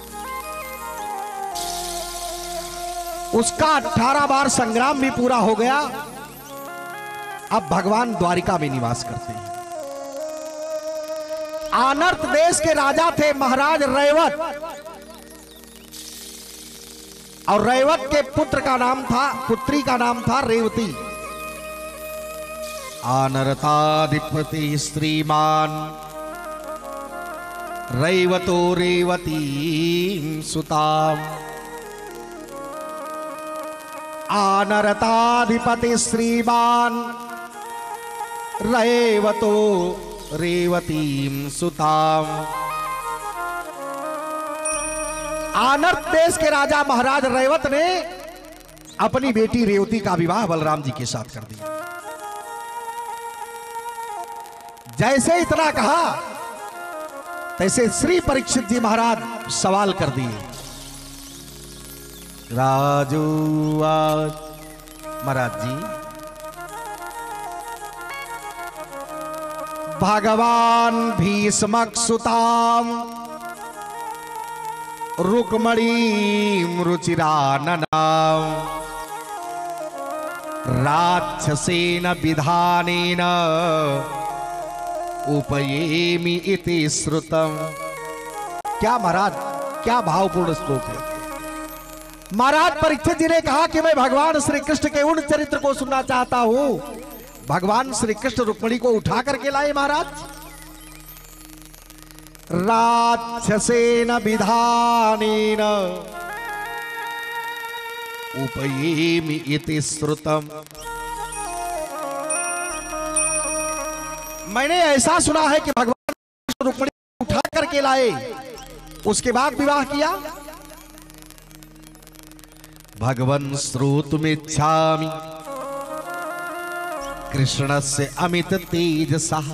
उसका अठारह बार संग्राम भी पूरा हो गया। अब भगवान द्वारिका में निवास करते हैं। आनर्त देश के राजा थे महाराज रैवत, और रैवत के पुत्र का नाम था पुत्री का नाम था रेवती। आनरताधिपति श्रीमान रैवतो रेवती सुताम। आनरताधिपति श्रीमान रैवतो रेवतीम सुताम। आनर्त देश के राजा महाराज रैवत ने अपनी बेटी रेवती का विवाह बलराम जी के साथ कर दिया। जैसे इतना कहा तैसे श्री परीक्षित जी महाराज सवाल कर दिए। राजू आज महाराज जी, भगवान भीष्मक सुताम रुक्मणी रुचिराननाम राक्षसेन विधानेन उपयेमि इति श्रुतम। क्या महाराज, क्या भावपूर्ण श्लोक है। महाराज परीक्षित जी ने कहा कि मैं भगवान श्री कृष्ण के उन चरित्र को सुनना चाहता हूं। भगवान श्री कृष्ण रुक्मिणी को उठा करके लाए महाराज। राक्षसेन विधानेन उपयेमि इति श्रुतम। मैंने ऐसा सुना है कि भगवान कृष्ण रुक्मिणी को उठा करके लाए, उसके बाद विवाह किया। भगवन् श्रोतुमिच्छामि कृष्णस्य अमित तेजसः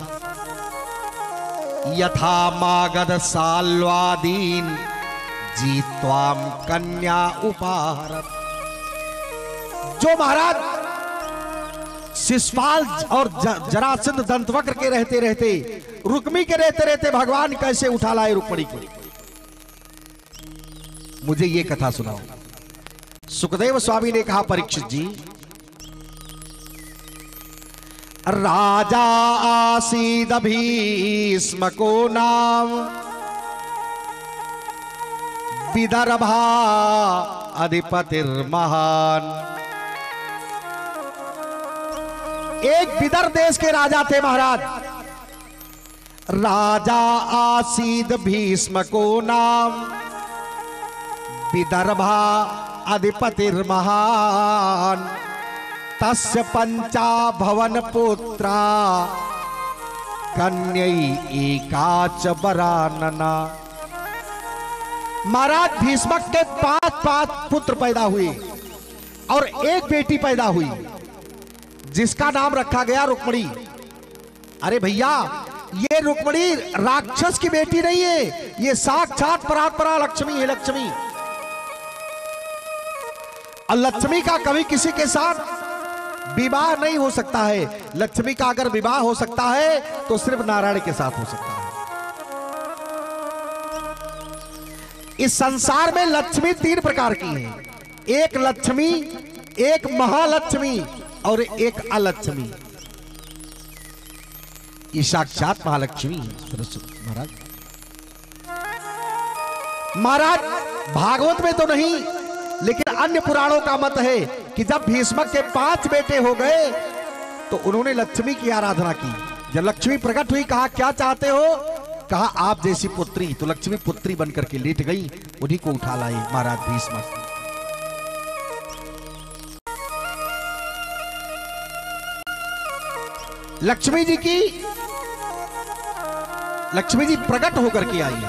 यथा मागध साल्वादीन जीत्वाम कन्या उपहारत। जो महाराज शिशुपाल और जरासंध दंतवक्र के रहते रहते, रुक्मी के रहते रहते भगवान कैसे उठा लाए रुक्मिणी को, मुझे ये कथा सुनाओ। सुखदेव स्वामी ने कहा परीक्षित जी, राजा आसीद भीष्म को नाम, विदर्भा अधिपतिर्महान। एक विदर्भ देश के राजा थे महाराज। राजा आसीद भीष्म को नाम, विदर्भा अधिपतिर्महान। तस्य पंचा भवन पुत्रा, कन्यई एकाच वरानना। महाराज भीष्मक के पांच पांच पुत्र पैदा हुए और एक बेटी पैदा हुई, जिसका नाम रखा गया रुक्मणी। अरे भैया, ये रुक्मणी राक्षस की बेटी नहीं है, ये साक्षात परात्परा लक्ष्मी है, लक्ष्मी। और लक्ष्मी का कभी किसी के साथ विवाह नहीं हो सकता है। लक्ष्मी का अगर विवाह हो सकता है तो सिर्फ नारायण के साथ हो सकता है। इस संसार में लक्ष्मी तीन प्रकार की है, एक लक्ष्मी, एक महालक्ष्मी और एक अलक्ष्मी। ये साक्षात महालक्ष्मी सरस्वती महाराज। महाराज भागवत में तो नहीं, लेकिन अन्य पुराणों का मत है कि जब भीष्मक के पांच बेटे हो गए तो उन्होंने लक्ष्मी की आराधना की। जब लक्ष्मी प्रकट हुई, कहा क्या चाहते हो? कहा आप जैसी पुत्री। तो लक्ष्मी पुत्री बनकर के लेट गई, उन्हीं को उठा लाए महाराज भीष्मक। लक्ष्मी जी की लक्ष्मी जी प्रकट होकर के आई है।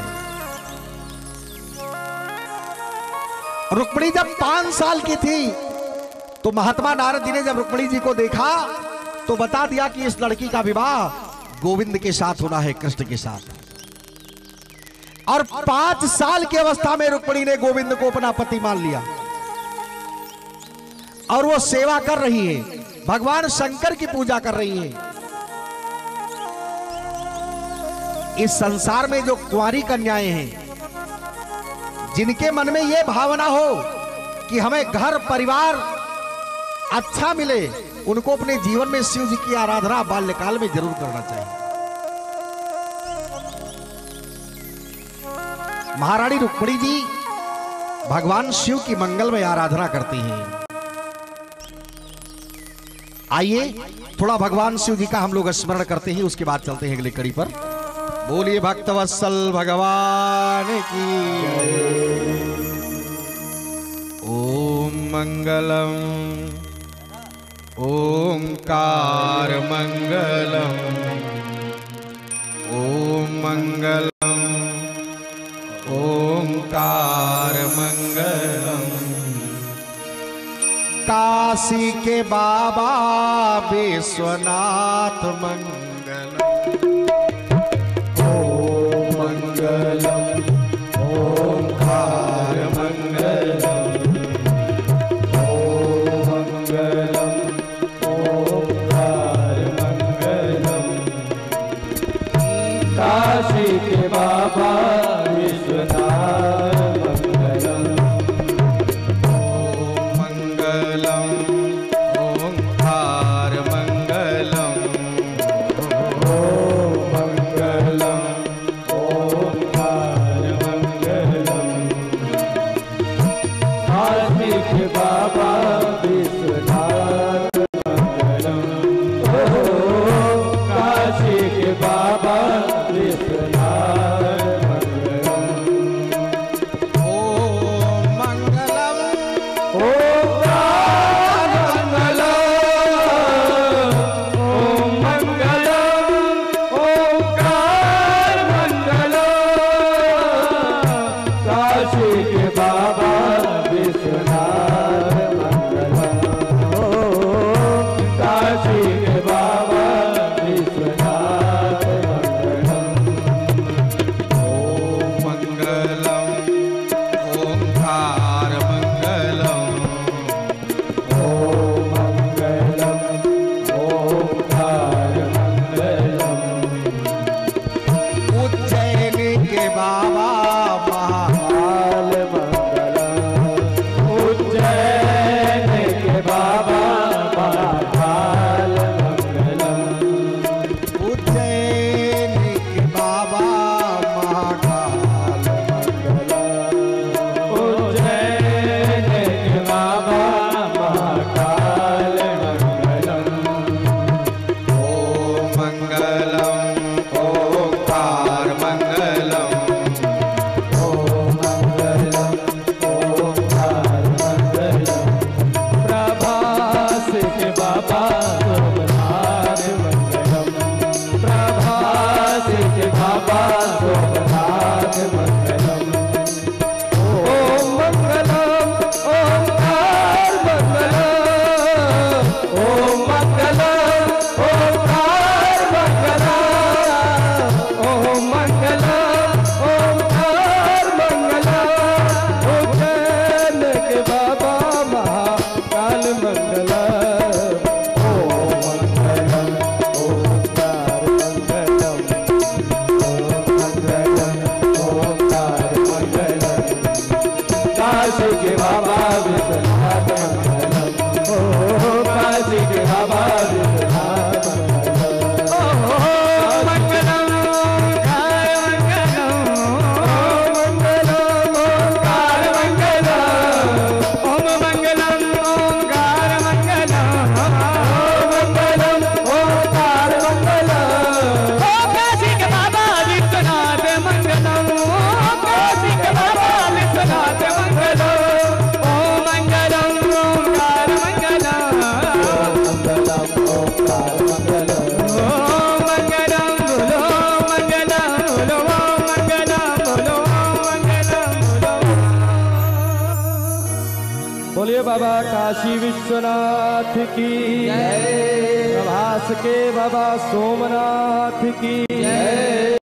रुक्मिणी जब पांच साल की थी तो महात्मा नारद जी ने जब रुक्मिणी जी को देखा तो बता दिया कि इस लड़की का विवाह गोविंद के साथ होना है, कृष्ण के साथ। और पांच साल की अवस्था में रुक्मिणी ने गोविंद को अपना पति मान लिया और वो सेवा कर रही है, भगवान शंकर की पूजा कर रही है। इस संसार में जो कुंवारी कन्याएं हैं, जिनके मन में यह भावना हो कि हमें घर परिवार अच्छा मिले, उनको अपने जीवन में शिव जी की आराधना बाल्यकाल में जरूर करना चाहिए। महारानी रुक्मिणी जी भगवान शिव की मंगलमय आराधना करती हैं। आइए थोड़ा भगवान शिव जी का हम लोग स्मरण करते हैं, उसके बाद चलते हैं अगली कड़ी पर। बोलिए भक्तवत्सल भगवान की। ओम मंगलम ओंकार मंगलम, ओम मंगलम ओंकार मंगलम। काशी के बाबा विश्वनाथ मंगलम, ओम मंगलम ओंकार मंगलम, ओम मंगलम ओंकार मंगलम। काशी के बाबा विश्वनाथ मंगलम, ओम मंगलम ओंकार मंगलम, ओम मंगलम ओंकार मंगलम। काशी के बाबा विश्वनाथ मंगलम, ओम काशी के बाबा विश्वनाथ मंगलम, ओम मंगलम ओंकार मंगलम, ओम मंगलम ओंकार मंगलम। काशी के बाबा विश्वनाथ मंगलम, ओम काशी के बाबा विश्वनाथ मंगलम। बोलिए बाबा काशी विश्वनाथ की जय, प्रभास के बाबा सोमनाथ की जय।